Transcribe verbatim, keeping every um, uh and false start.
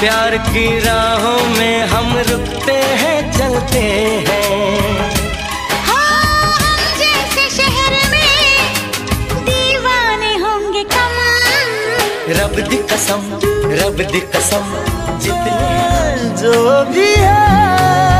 प्यार की राहों में हम रुकते हैं, चलते हैं। हाँ, हम जैसे शहर में दीवाने होंगे कम। रब दी कसम, रब दी कसम, जितने जो भी है